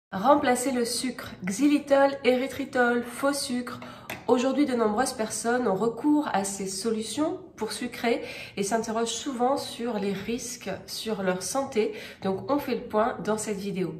Remplacer le sucre, xylitol, érythritol, faux sucre. Aujourd'hui, de nombreuses personnes ont recours à ces solutions pour sucrer et s'interrogent souvent sur les risques sur leur santé. Donc, on fait le point dans cette vidéo.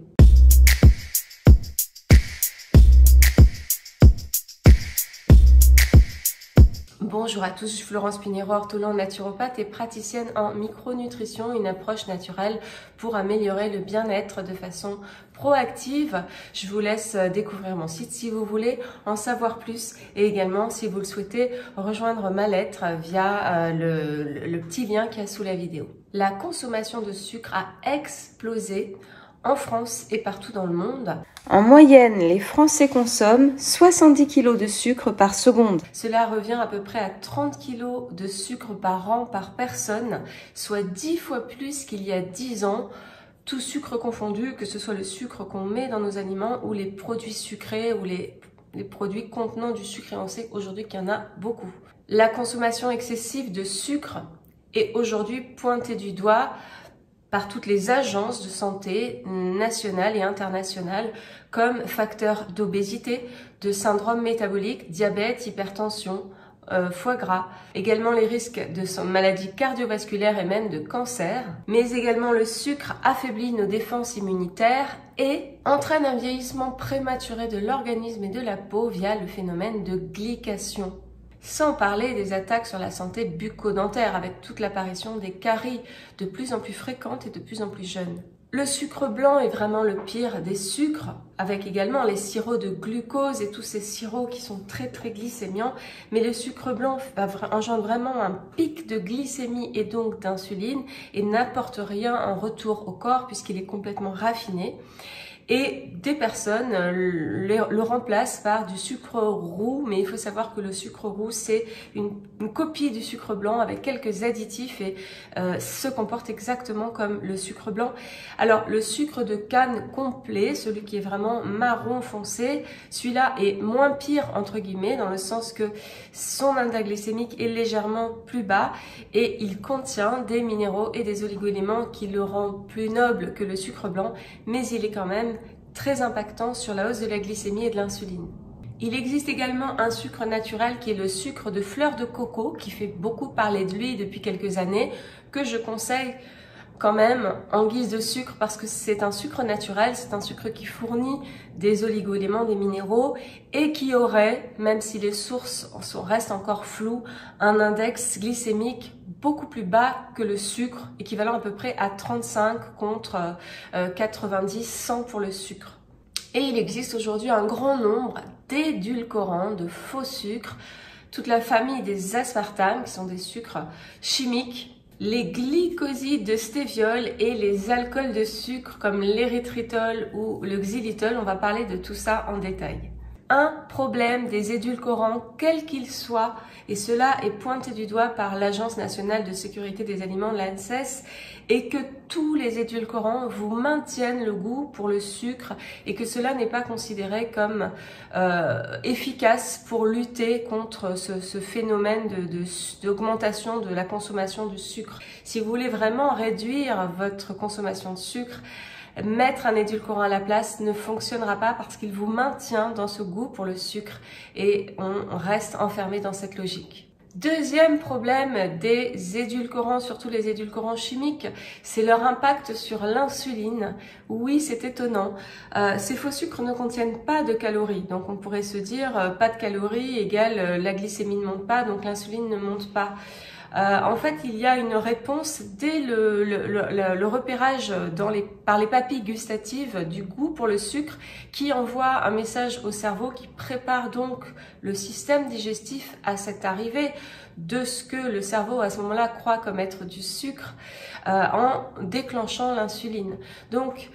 Bonjour à tous, je suis Florence Pinheiro, ortholan naturopathe et praticienne en micronutrition, une approche naturelle pour améliorer le bien-être de façon proactive. Je vous laisse découvrir mon site si vous voulez en savoir plus et également si vous le souhaitez rejoindre ma lettre via le petit lien qu'il y a sous la vidéo. La consommation de sucre a explosé en France et partout dans le monde. En moyenne, les Français consomment 70 kg de sucre par seconde. Cela revient à peu près à 30 kg de sucre par an par personne, soit 10 fois plus qu'il y a 10 ans, tout sucre confondu, que ce soit le sucre qu'on met dans nos aliments ou les produits sucrés ou les produits contenant du sucre. Et on sait aujourd'hui qu'il y en a beaucoup. La consommation excessive de sucre est aujourd'hui pointée du doigt par toutes les agences de santé nationales et internationales comme facteur d'obésité, de syndrome métabolique, diabète, hypertension, foie gras, également les risques de maladies cardiovasculaires et même de cancer, mais également le sucre affaiblit nos défenses immunitaires et entraîne un vieillissement prématuré de l'organisme et de la peau via le phénomène de glycation. Sans parler des attaques sur la santé bucco-dentaire avec toute l'apparition des caries de plus en plus fréquentes et de plus en plus jeunes. Le sucre blanc est vraiment le pire des sucres, avec également les sirops de glucose et tous ces sirops qui sont très glycémiants. Mais le sucre blanc engendre vraiment un pic de glycémie et donc d'insuline et n'apporte rien en retour au corps puisqu'il est complètement raffiné. Et des personnes le remplacent par du sucre roux, mais il faut savoir que le sucre roux, c'est une copie du sucre blanc avec quelques additifs et se comporte exactement comme le sucre blanc. Alors, le sucre de canne complet, celui qui est vraiment marron foncé, celui-là est moins pire, entre guillemets, dans le sens que son index glycémique est légèrement plus bas et il contient des minéraux et des oligo-éléments qui le rendent plus noble que le sucre blanc, mais il est quand même très impactant sur la hausse de la glycémie et de l'insuline. Il existe également un sucre naturel qui est le sucre de fleur de coco qui fait beaucoup parler de lui depuis quelques années, que je conseille quand même en guise de sucre parce que c'est un sucre naturel, c'est un sucre qui fournit des oligo-éléments, des minéraux et qui aurait, même si les sources restent encore floues, un index glycémique beaucoup plus bas que le sucre, équivalent à peu près à 35 contre 90, 100 pour le sucre. Et il existe aujourd'hui un grand nombre d'édulcorants, de faux sucres, toute la famille des aspartames qui sont des sucres chimiques, les glycosides de stéviol et les alcools de sucre comme l'érythritol ou le xylitol. On va parler de tout ça en détail. Un problème des édulcorants, quel qu'il soit, et cela est pointé du doigt par l'Agence nationale de sécurité des aliments, l'ANSES, et que tous les édulcorants vous maintiennent le goût pour le sucre et que cela n'est pas considéré comme efficace pour lutter contre ce phénomène d'augmentation de la consommation du sucre. Si vous voulez vraiment réduire votre consommation de sucre, mettre un édulcorant à la place ne fonctionnera pas parce qu'il vous maintient dans ce goût pour le sucre et on reste enfermé dans cette logique. Deuxième problème des édulcorants, surtout les édulcorants chimiques, c'est leur impact sur l'insuline. Oui, c'est étonnant. Ces faux sucres ne contiennent pas de calories. Donc on pourrait se dire pas de calories égale la glycémie ne monte pas, donc l'insuline ne monte pas. En fait, il y a une réponse dès le repérage par les papilles gustatives du goût pour le sucre qui envoie un message au cerveau qui prépare donc le système digestif à cette arrivée de ce que le cerveau à ce moment-là croit comme être du sucre en déclenchant l'insuline. Donc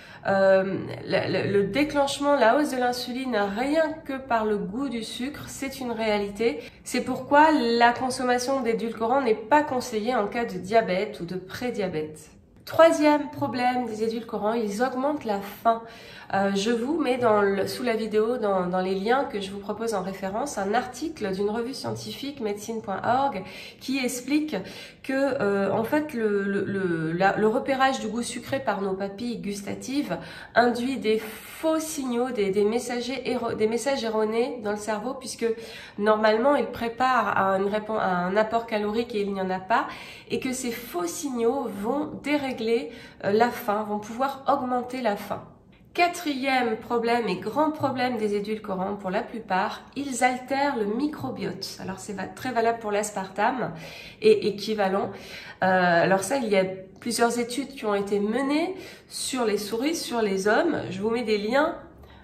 le déclenchement, la hausse de l'insuline rien que par le goût du sucre, c'est une réalité. C'est pourquoi la consommation d'édulcorants n'est pas conseillée en cas de diabète ou de prédiabète. Troisième problème des édulcorants, ils augmentent la faim. Je vous mets sous la vidéo, dans les liens que je vous propose en référence, un article d'une revue scientifique, medicine.org, qui explique que en fait le repérage du goût sucré par nos papilles gustatives induit des faux signaux, des messages erronés dans le cerveau, puisque normalement il prépare à un apport calorique et il n'y en a pas, et que ces faux signaux vont dérégler la faim, vont pouvoir augmenter la faim. Quatrième problème et grand problème des édulcorants, pour la plupart, ils altèrent le microbiote. Alors c'est très valable pour l'aspartame et équivalent. Alors ça, il y a plusieurs études qui ont été menées sur les souris, sur les hommes. Je vous mets des liens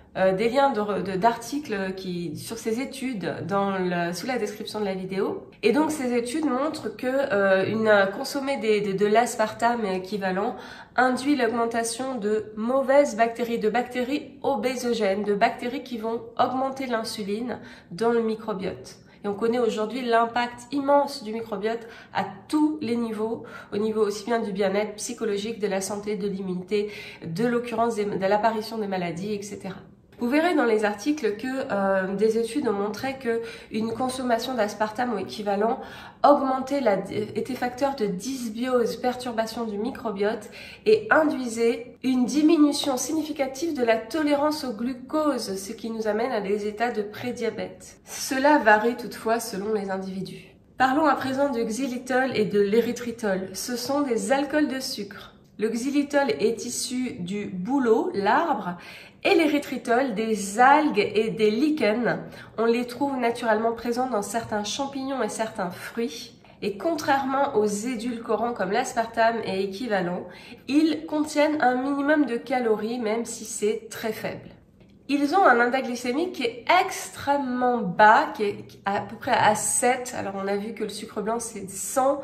d'articles sur ces études sous la description de la vidéo. Et donc ces études montrent que consommer de l'aspartame équivalent induit l'augmentation de mauvaises bactéries, de bactéries obésogènes, de bactéries qui vont augmenter l'insuline dans le microbiote. Et on connaît aujourd'hui l'impact immense du microbiote à tous les niveaux, au niveau aussi bien du bien-être psychologique, de la santé, de l'immunité, de l'occurrence de l'apparition des maladies, etc. Vous verrez dans les articles que des études ont montré que une consommation d'aspartame ou équivalent était facteur de dysbiose, perturbation du microbiote, et induisait une diminution significative de la tolérance au glucose, ce qui nous amène à des états de prédiabète. Cela varie toutefois selon les individus. Parlons à présent du xylitol et de l'érythritol. Ce sont des alcools de sucre. Le xylitol est issu du bouleau, l'arbre, et l'érythritol des algues et des lichens. On les trouve naturellement présents dans certains champignons et certains fruits. Et contrairement aux édulcorants comme l'aspartame et équivalent, ils contiennent un minimum de calories, même si c'est très faible. Ils ont un index glycémique qui est extrêmement bas, qui est à peu près à 7. Alors on a vu que le sucre blanc c'est 100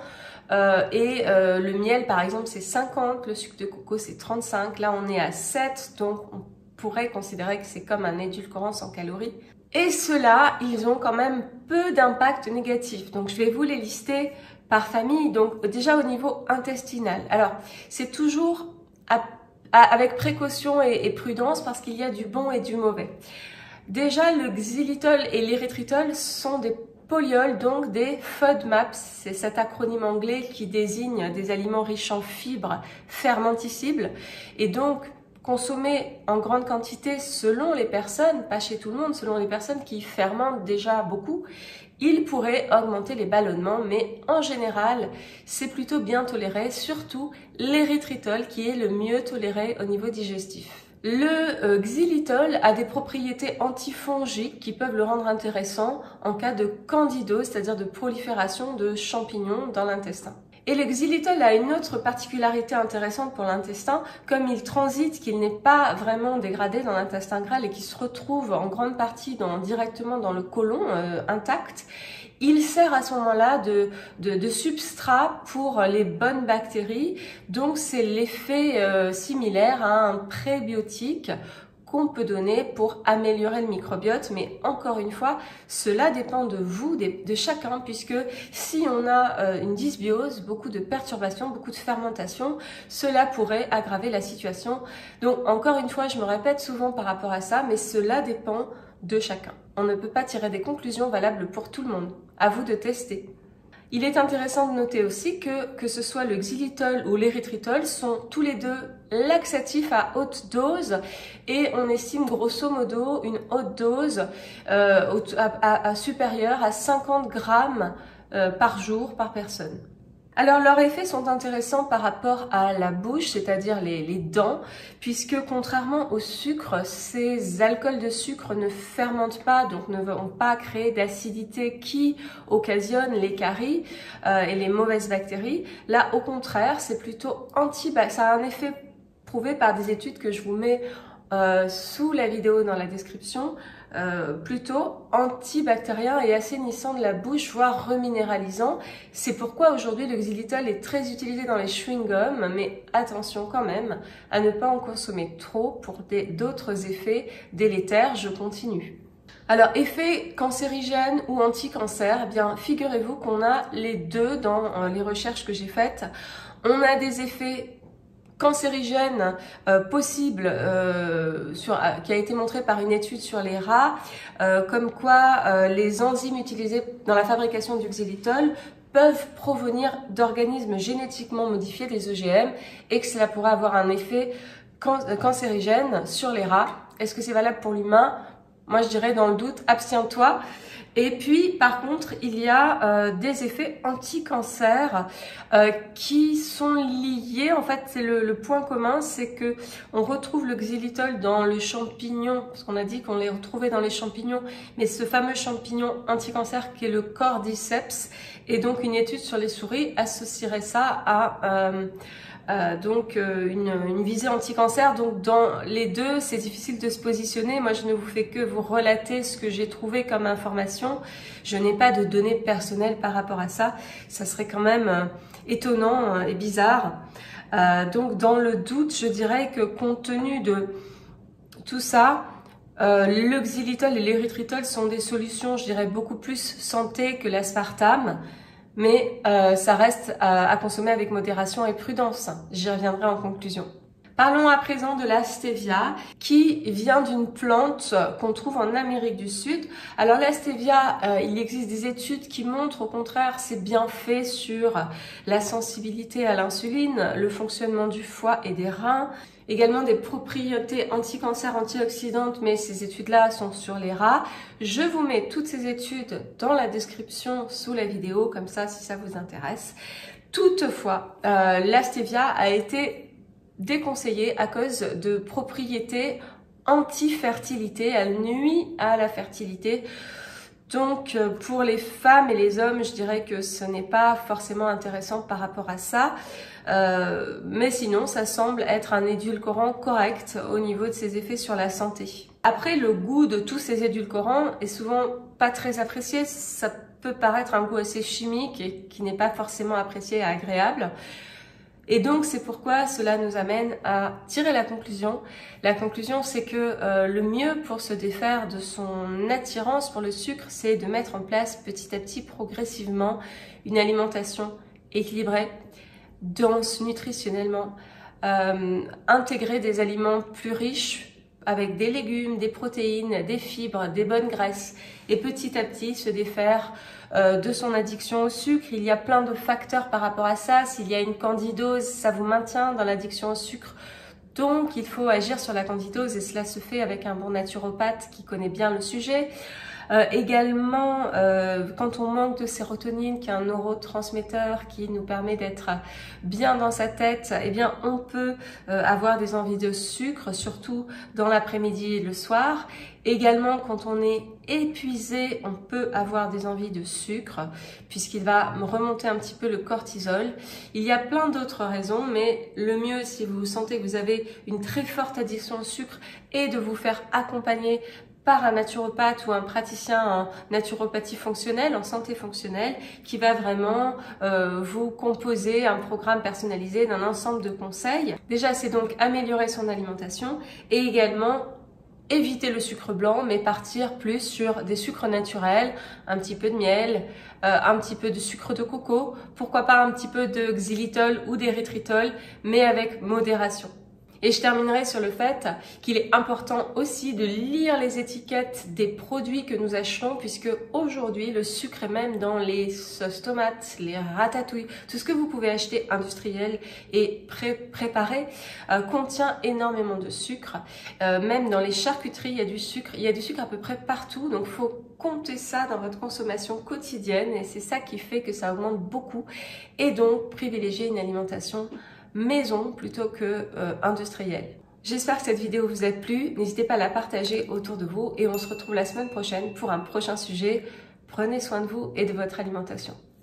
le miel par exemple c'est 50, le sucre de coco c'est 35. Là on est à 7, donc on pourrait considérer que c'est comme un édulcorant sans calories. Et ceux-là, ils ont quand même peu d'impact négatif. Donc je vais vous les lister par famille. Donc déjà au niveau intestinal. Alors c'est toujours avec précaution et prudence parce qu'il y a du bon et du mauvais. Déjà, le xylitol et l'érythritol sont des polyols, donc des FODMAPs. C'est cet acronyme anglais qui désigne des aliments riches en fibres fermentescibles. Et donc, consommer en grande quantité selon les personnes, pas chez tout le monde, selon les personnes qui fermentent déjà beaucoup, il pourrait augmenter les ballonnements, mais en général, c'est plutôt bien toléré, surtout l'érythritol qui est le mieux toléré au niveau digestif. Le xylitol a des propriétés antifongiques qui peuvent le rendre intéressant en cas de candidose, c'est-à-dire de prolifération de champignons dans l'intestin. Et le xylitol a une autre particularité intéressante pour l'intestin, comme il transite, qu'il n'est pas vraiment dégradé dans l'intestin grêle et qu'il se retrouve en grande partie directement dans le côlon intact. Il sert à ce moment-là de substrat pour les bonnes bactéries, donc c'est l'effet similaire à un prébiotique qu'on peut donner pour améliorer le microbiote, mais encore une fois, cela dépend de vous, de chacun, puisque si on a une dysbiose, beaucoup de perturbations, beaucoup de fermentation, cela pourrait aggraver la situation. Donc encore une fois, je me répète souvent par rapport à ça, mais cela dépend de chacun. On ne peut pas tirer des conclusions valables pour tout le monde. À vous de tester. Il est intéressant de noter aussi que ce soit le xylitol ou l'érythritol sont tous les deux laxatifs à haute dose et on estime grosso modo une haute dose supérieure à 50 grammes par jour par personne. Alors leurs effets sont intéressants par rapport à la bouche, c'est-à-dire les dents, puisque contrairement au sucre, ces alcools de sucre ne fermentent pas, donc ne vont pas créer d'acidité qui occasionne les caries et les mauvaises bactéries. Là, au contraire, c'est plutôt ça a un effet prouvé par des études que je vous mets sous la vidéo dans la description, plutôt antibactérien et assainissant de la bouche, voire reminéralisant. C'est pourquoi aujourd'hui le xylitol est très utilisé dans les chewing-gums, mais attention quand même à ne pas en consommer trop pour d'autres effets délétères. Je continue. Alors, effet cancérigène ou anti-cancer, eh bien, figurez-vous qu'on a les deux dans les recherches que j'ai faites. On a des effets cancérigène possible qui a été montré par une étude sur les rats, comme quoi les enzymes utilisées dans la fabrication du xylitol peuvent provenir d'organismes génétiquement modifiés, des OGM, et que cela pourrait avoir un effet cancérigène sur les rats. Est-ce que c'est valable pour l'humain? Moi, je dirais dans le doute, abstiens-toi. Et puis, par contre, il y a des effets anti-cancer qui sont liés. En fait, c'est le point commun, c'est que on retrouve le xylitol dans le champignon, parce qu'on a dit qu'on les retrouvait dans les champignons, mais ce fameux champignon anti-cancer qui est le cordyceps, et donc une étude sur les souris associerait ça à une visée anti-cancer. Donc dans les deux, c'est difficile de se positionner. Moi, je ne vous fais que vous relater ce que j'ai trouvé comme information. Je n'ai pas de données personnelles par rapport à ça. Ça serait quand même étonnant et bizarre. Donc dans le doute, je dirais que compte tenu de tout ça, le xylitol et l'érythritol sont des solutions, je dirais, beaucoup plus santé que l'aspartame. Mais ça reste à consommer avec modération et prudence. J'y reviendrai en conclusion. Parlons à présent de la stevia qui vient d'une plante qu'on trouve en Amérique du Sud. Alors la stevia, il existe des études qui montrent au contraire ses bienfaits sur la sensibilité à l'insuline, le fonctionnement du foie et des reins, également des propriétés anti-cancer, antioxydantes, mais ces études-là sont sur les rats. Je vous mets toutes ces études dans la description sous la vidéo, comme ça si ça vous intéresse. Toutefois, la stevia a été déconseillée à cause de propriétés anti-fertilité. Elle nuit à la fertilité. Donc pour les femmes et les hommes, je dirais que ce n'est pas forcément intéressant par rapport à ça. Mais sinon, ça semble être un édulcorant correct au niveau de ses effets sur la santé. Après, le goût de tous ces édulcorants est souvent pas très apprécié. Ça peut paraître un goût assez chimique et qui n'est pas forcément apprécié et agréable. Et donc, c'est pourquoi cela nous amène à tirer la conclusion. La conclusion, c'est que le mieux pour se défaire de son attirance pour le sucre, c'est de mettre en place petit à petit, progressivement, une alimentation équilibrée, dense nutritionnellement, intégrer des aliments plus riches avec des légumes, des protéines, des fibres, des bonnes graisses, et petit à petit se défaire de son addiction au sucre. Il y a plein de facteurs par rapport à ça. S'il y a une candidose, ça vous maintient dans l'addiction au sucre. Donc, il faut agir sur la candidose et cela se fait avec un bon naturopathe qui connaît bien le sujet. Également, quand on manque de sérotonine, qui est un neurotransmetteur qui nous permet d'être bien dans sa tête, eh bien, on peut avoir des envies de sucre, surtout dans l'après-midi et le soir. Également, quand on est épuisé, on peut avoir des envies de sucre, puisqu'il va remonter un petit peu le cortisol. Il y a plein d'autres raisons, mais le mieux, si vous sentez que vous avez une très forte addiction au sucre, est de vous faire accompagner par un naturopathe ou un praticien en naturopathie fonctionnelle, en santé fonctionnelle, qui va vraiment vous composer un programme personnalisé d'un ensemble de conseils. Déjà, c'est donc améliorer son alimentation et également éviter le sucre blanc, mais partir plus sur des sucres naturels, un petit peu de miel, un petit peu de sucre de coco, pourquoi pas un petit peu de xylitol ou d'érythritol, mais avec modération. Et je terminerai sur le fait qu'il est important aussi de lire les étiquettes des produits que nous achetons, puisque aujourd'hui, le sucre est même dans les sauces tomates, les ratatouilles, tout ce que vous pouvez acheter industriel et préparé contient énormément de sucre. Même dans les charcuteries, il y a du sucre. Il y a du sucre à peu près partout, donc il faut compter ça dans votre consommation quotidienne et c'est ça qui fait que ça augmente beaucoup. Et donc, privilégier une alimentation maison plutôt que industrielle. J'espère que cette vidéo vous a plu. N'hésitez pas à la partager autour de vous et on se retrouve la semaine prochaine pour un prochain sujet. Prenez soin de vous et de votre alimentation.